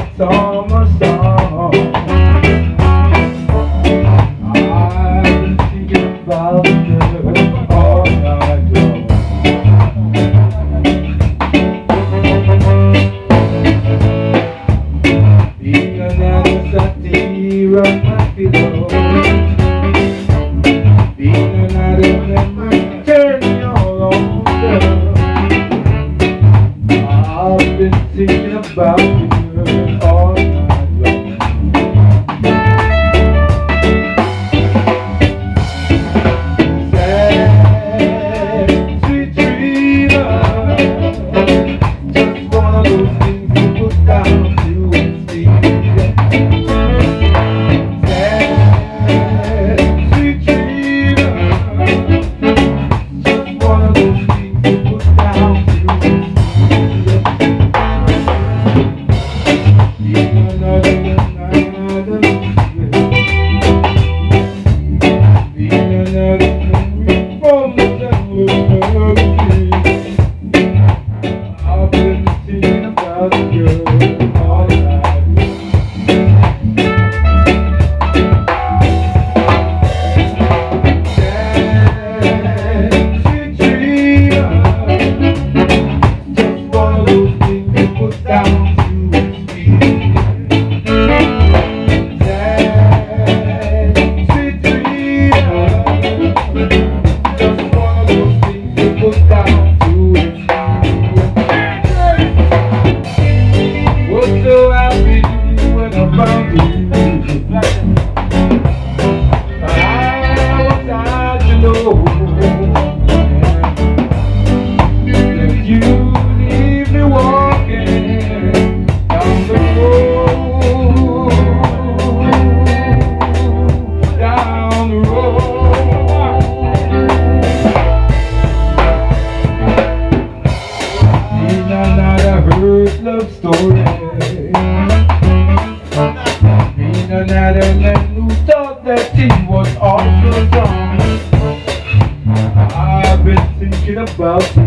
summer song. I've been thinking about you all night long. Being another satire on my pillow, being another memory turning all over. I've been thinking about you all night long. Sad, sweet dreamer, just one of those things you put down to and sleep. Sad, sweet dreamer, just one of those things you put down to and sleep. I've been thinking about you all night. Sad, sweet dreamer, just one of those things you put down to and sleep. Sad, sweet dreamer, just one of those things you put down to and sleep. Was so happy when I found you. I was sad to know that you leave me walking down the road, down the road. In another hurt love story, in another man who thought that he was all so wrong. I've been thinking about